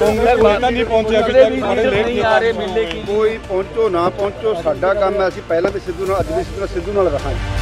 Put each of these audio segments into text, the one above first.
नहीं पहुंचे अभी तक, नहीं आ रहे मिलने की। कोई पहुंचो ना पहुंचो साडा काम है, ਅਸੀਂ ਪਹਿਲਾਂ ਵੀ ਸਿੱਧੂ ਨਾਲ, ਅੱਜ ਵੀ ਸਿੱਧੂ ਨਾਲ ਰਹਾਂਗੇ।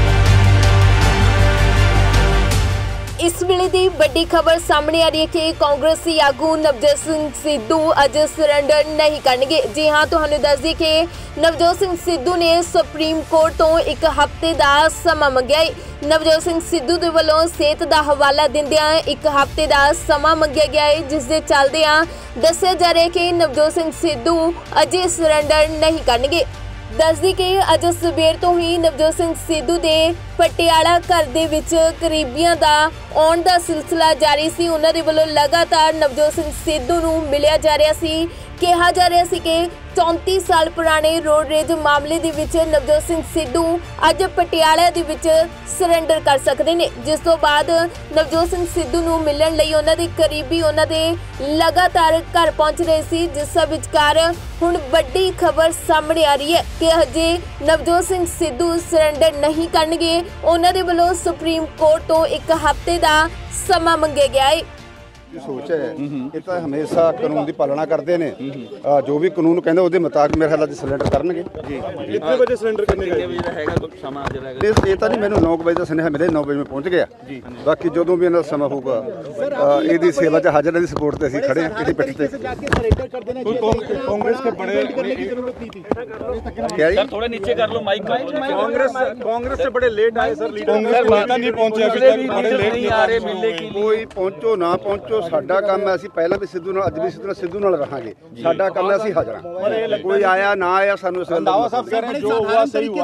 इस वेले दी बड़ी खबर सामने आ रही है कि कांग्रेसी आगू नवजोत सिंह सिद्धू अज सरेंडर नहीं करनगे। जी हाँ, तुहानू दस दी कि नवजोत सिंह सिद्धू ने सुप्रीम कोर्ट तो एक हफ्ते का समा मंगिया है। नवजोत सिंह सिद्धू दे वल्लों सेहत का हवाला दिंदियां एक हफ्ते का समा मंगिया गया है, जिस दे चलदियां दस्सिया जा रहा है कि नवजोत सिंह सिद्धू अजे सरेंडर नहीं करनगे। दस दी कि अज सवेर तो ही नवजोत सिंह सिद्धू दे पटियाला घर दे विच करीबियां दा आउण दा सिलसिला जारी सी। उन्हां दे वल्लों लगातार नवजोत सिंह सिद्धू नूं मिलिया जा रहा सी। कहा जा रहा सी कि 34 साल पुराने रोड रेज मामले दे विच नवजोत सिंह सिद्धू अज पटियाला दे विच सरेंडर कर सकते हैं, जिस तो बाद नवजोत सिंह सिद्धू नूं मिलण लई उन्हां दे करीबी उन्हां दे लगातार घर पहुंच रहे सी। जिस विचकार हुण वड्डी खबर सामने आ रही है कि हजे नवजोत सिंह सिद्धू सरेंडर नहीं करनगे। उन्हां दे वल्लों सुप्रीम कोर्ट तो एक हफ्ते का समा मंगिया गया है। सोच है ये तो हमेशा कानून की पालना करते हैं, जो भी कानून कहते उसके मुताबिक मेरे ख्याल सरेंडर करनगे। कितने बजे सरेंडर करने का ये तो नहीं, मैंने 9 बजे का सुनेहा मिले, 9 बजे में पहुंच गया। बाकी जो भी इन्होंने समा होगा ये सेवा च हाजिर की सपोर्ट से असीं खड़े हैं। पिठ से कांग्रेस के बड़े क्या थोड़े नीचे कर लो माइक। कांग्रेस से बड़े लेट आए सर, कांग्रेस नेता नहीं पहुंचे अभी तक, बड़े लेट नहीं आ रहे मिलने की। कोई पहुंचो ना पहुंचो साडा काम है, ਅਸੀਂ ਪਹਿਲਾਂ ਵੀ ਸਿੱਧੂ ਨਾਲ, ਅੱਜ ਵੀ ਸਿੱਧੂ ਨਾਲ ਰਹਾਂਗੇ। ਸਾਡਾ ਕੰਮ ਹੈ, ਅਸੀਂ ਹਾਜ਼ਰ ਹਾਂ। ਕੋਈ ਆਇਆ ਨਾ ਆਇਆ ਸਾਨੂੰ ਇਸ ਗੱਲ ਦਾ साहब कह रहे हैं जो हुआ सही हुआ।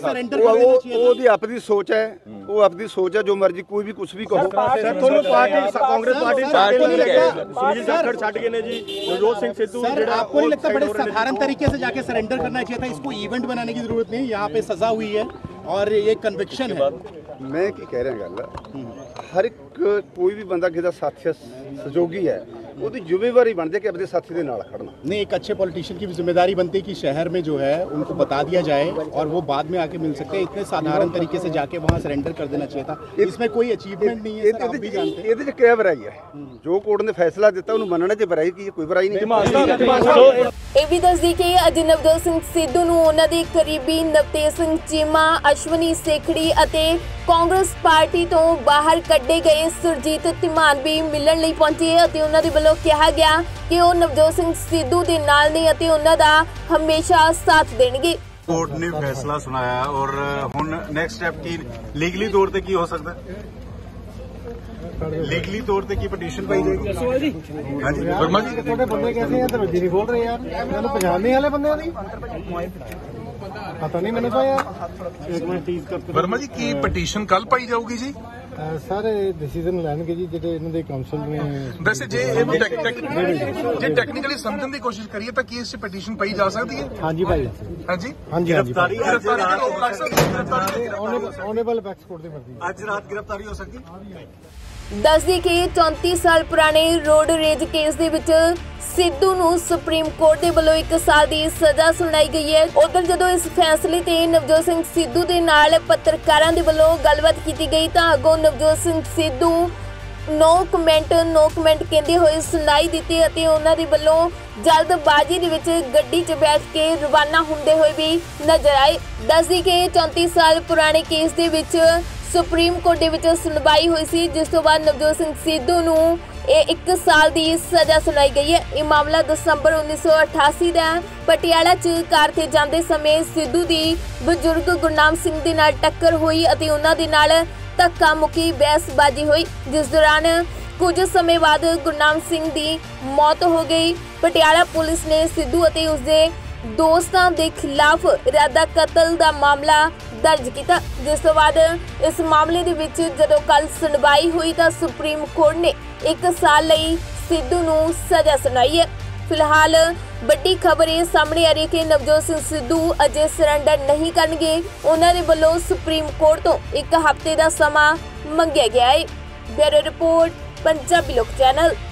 ਉਹਦੀ ਆਪਣੀ ਸੋਚ ਹੈ, ਉਹ ਆਪਣੀ ਸੋਚ है। जो मर्जी कोई भी कुछ भी कहो। ਤੁਹਾਨੂੰ ਪਾਰਟੀ कांग्रेस पार्टी सुनील जाखड़ छड़ गए ने जी, नवजोत सिंह सिद्धू। सर आपको नहीं लगता बड़े साधारण तरीके से जाके सरेंडर करना चाहिए था? इसको इवेंट बनाने की जरूरत नहीं, यहाँ पे सजा हुई है और ये कन्विक्शन है। मैं की कह रहा गल, हर एक कोई भी बंदा किसी का साथी सहयोगी है, उसकी जिम्मेवारी बनती है कि अपने साथी के नाल खड़ना। नहीं, एक अच्छे पॉलिटिशियन की भी जिम्मेदारी बनती है कि शहर में जो है उनको बता दिया जाए और वो बाद में आके मिल सकते हैं। इतने साधारण तरीके से जाके वहाँ सरेंडर कर देना चाहिए था। इसमें कोई अचीवमेंट नहीं है, आप भी जानते हैं। ये क्या बुराई है? जो कोर्ट ने फैसला दिता उन्होंने मनने च बुराई की, कोई बुराई नहीं। ਇਹ ਵੀ ਦੱਸਦੀ ਕਿ ਅੱਜ ਨਵਜੋਤ ਸਿੰਘ ਸਿੱਧੂ ਨੂੰ ਉਹਨਾਂ ਦੇ ਕਰੀਬੀ ਨਵਤੇਜ ਸਿੰਘ ਚੀਮਾ, ਅਸ਼ਵਨੀ ਸੇਖੜੀ ਅਤੇ ਕਾਂਗਰਸ ਪਾਰਟੀ ਤੋਂ ਬਾਹਰ ਕੱਢੇ ਗਏ ਸੁਰਜੀਤ ਧੀਮਾਨ ਵੀ ਮਿਲਣ ਲਈ ਪਹੁੰਚੇ ਅਤੇ ਉਹਨਾਂ ਦੇ ਵੱਲੋਂ ਕਿਹਾ ਗਿਆ ਕਿ ਉਹ ਨਵਜੋਤ ਸਿੰਘ ਸਿੱਧੂ ਦੇ ਨਾਲ ਨੇ ਅਤੇ ਉਹਨਾਂ ਦਾ ਹਮੇਸ਼ਾ ਸਾਥ ਦੇਣਗੇ। कोर्ट ने फैसला सुनाया और हुण नेक्स्ट स्टेप की लीगली तौर पे की हो सकता है? लीगली तौर पे की पटिशन पाई जाएगी? हाँ जी वर्मा जी, थोड़े बंदे कैसे हैं? दरवाजे नहीं खोल रहे यार, मैंने पहचानने वाले बंदे नहीं पता नहीं मैंने तो यार। एक मिनट टीज करते वर्मा जी की पटिशन कल पाई जाऊगी जी? ਸਾਰੇ ਡਿਸੀਜਨ ਲੈਣਗੇ ਜੀ ਜਿਹੜੇ ਇਹਨਾਂ ਦੇ ਕਾਉਂਸਲ ਨੇ। वैसे जे टेक्निकली समझने की कोशिश करिए तो की इस पटिशन पाई जा सकती है? हाँ जी भाई, हाँ जी। गिरफ्तारी गिरफ्तारी ऑनरेबल बैक्स कोर्ट ਦੀ ਮਰਜ਼ੀ। आज रात गिरफ्तारी हो सकती है? ਦੱਸਦੀ ਕਿ 34 ਸਾਲ ਪੁਰਾਣੇ ਰੋਡ ਰੇਜ ਕੇਸ ਦੇ ਵਿੱਚ ਸਿੱਧੂ ਨੂੰ ਸੁਪਰੀਮ ਕੋਰਟ ਦੇ ਵੱਲੋਂ 1 ਸਾਲ ਦੀ ਸਜ਼ਾ ਸੁਣਾਈ ਗਈ ਹੈ। ਉਧਰ ਜਦੋਂ ਇਸ ਫੈਸਲੇ ਤੇ ਨਵਜੋਤ ਸਿੰਘ ਸਿੱਧੂ ਦੇ ਨਾਲ ਪੱਤਰਕਾਰਾਂ ਦੇ ਵੱਲੋਂ ਗੱਲਬਾਤ ਕੀਤੀ ਗਈ ਤਾਂ ਅੱਗੋਂ ਨਵਜੋਤ ਸਿੰਘ ਸਿੱਧੂ ਨੋ ਕਮੈਂਟ ਕਹਿੰਦੇ ਹੋਏ ਸੁਣਾਈ ਦਿੱਤੀ ਅਤੇ ਉਹਨਾਂ ਦੇ ਵੱਲੋਂ ਜਲਦਬਾਜ਼ੀ ਦੇ ਵਿੱਚ ਗੱਡੀ 'ਚ ਬੈਠ ਕੇ ਰਵਾਨਾ ਹੁੰਦੇ ਹੋਏ ਵੀ ਨਜ਼ਰ ਆਏ। ਦੱਸਦੀ ਕਿ 34 ਸਾਲ ਪੁਰਾਣੇ ਕੇਸ ਦੇ ਵਿੱਚ ਸੁਪਰੀਮ ਕੋਰਟ ਦੇ ਵਿੱਚ ਸੁਣਵਾਈ ਹੋਈ ਸੀ, ਜਿਸ ਤੋਂ ਬਾਅਦ ਨਵਜੋਤ ਸਿੰਘ ਸਿੱਧੂ ਨੂੰ ਇਹ 1 ਸਾਲ ਦੀ ਸਜ਼ਾ ਸੁਣਾਈ ਗਈ ਹੈ। ਇਹ ਮਾਮਲਾ ਦਸੰਬਰ 1988 ਦਾ ਪਟਿਆਲਾ 'ਚ ਕਾਰ ਤੇ ਜਾਂਦੇ ਸਮੇਂ ਸਿੱਧੂ ਦੀ ਬਜ਼ੁਰਗ ਗੁਰਨਾਮ ਸਿੰਘ ਦੇ ਨਾਲ ਟੱਕਰ ਹੋਈ ਅਤੇ ਉਹਨਾਂ ਦੇ ਨਾਲ ਧੱਕਾ ਮੁੱਕੀ ਬਹਿਸਬਾਜ਼ੀ ਹੋਈ, ਜਿਸ ਦੌਰਾਨ ਕੁਝ ਸਮੇਂ ਬਾਅਦ ਗੁਰਨਾਮ ਸਿੰਘ ਦੀ ਮੌਤ ਹੋ ਗਈ। ਪਟਿਆਲਾ ਪੁਲਿਸ ਨੇ ਸਿੱਧੂ ਅਤੇ ਉਸਦੇ ਦੋਸਤਾਂ ਦੇ ਖਿਲਾਫ ਇਰਾਦਾ ਕਤਲ ਦਾ ਮਾਮਲਾ ਦਰਜ ਕੀਤਾ, ਜਿਸ ਤੋਂ ਬਾਅਦ ਇਸ ਮਾਮਲੇ ਦੇ ਵਿੱਚ ਜਦੋਂ ਕੱਲ ਸੁਣਵਾਈ ਹੋਈ ਤਾਂ ਸੁਪਰੀਮ ਕੋਰਟ ਨੇ 1 ਸਾਲ ਲਈ ਸਿੱਧੂ ਨੂੰ ਸਜ਼ਾ ਸੁਣਾਈ ਹੈ। ਫਿਲਹਾਲ ਵੱਡੀ ਖਬਰ ਇਹ ਸਾਹਮਣੇ ਆ ਰਹੀ ਹੈ ਕਿ ਨਵਜੋਤ ਸਿੰਘ ਸਿੱਧੂ ਅਜੇ ਸਰੈਂਡਰ ਨਹੀਂ ਕਰਨਗੇ। ਉਹਨਾਂ ਦੇ ਵੱਲੋਂ ਸੁਪਰੀਮ ਕੋਰਟ ਤੋਂ 1 ਹਫ਼ਤੇ ਦਾ ਸਮਾਂ ਮੰਗਿਆ ਗਿਆ ਹੈ। ਬਿਊਰੋ ਰਿਪੋਰਟ, ਪੰਜਾਬੀ ਲੋਕ ਚੈਨਲ।